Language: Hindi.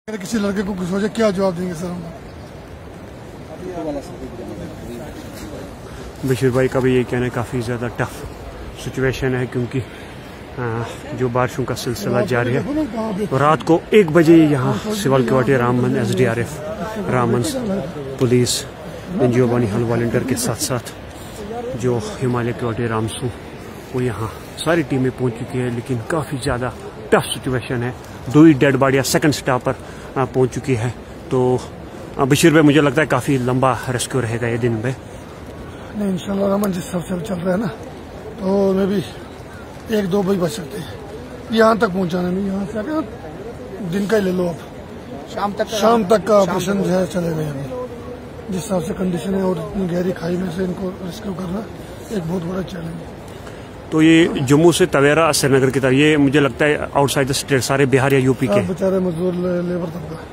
किसी लड़के को कुछ हो जाए क्या जवाब देंगे सर हम? बशीर भाई का भी ये कहना है काफ़ी ज़्यादा टफ सिचुएशन है क्योंकि जो बारिशों का सिलसिला जारी है। तो रात को 1 बजे यहाँ civil court Ramban SDRF Ramban police NGO बानी हल वॉलंटियर के साथ साथ जो हिमालय कोर्ट रामसू वो यहाँ सारी टीमें पहुँच चुकी है, लेकिन काफ़ी ज़्यादा टफ सिचुएशन है। 2 ही डेड बॉडियाँ सेकंड स्टॉप पर पहुँच चुकी है। तो बशीर भाई मुझे लगता है काफ़ी लंबा रेस्क्यू रहेगा ये दिन में। नहीं इंशाल्लाह रहमान जिस हिसाब से चल रहा है ना, तो मैं भी 1-2 बजे बच सकते हैं यहाँ तक पहुँचाने में। यहाँ से आगे दिन का ही ले लो, आप शाम तक का ऑपरेशन जो है चलेगा। अभी जिस हिसाब से कंडीशन है और इतनी गहरी खाई में से इनको रेस्क्यू करना एक बहुत बड़ा चैलेंज है। तो ये जम्मू से तवेरा श्रीनगर की तरफ, ये मुझे लगता है आउटसाइड द स्टेट सारे बिहार या यूपी के बेचारे मजदूर लेबर तबका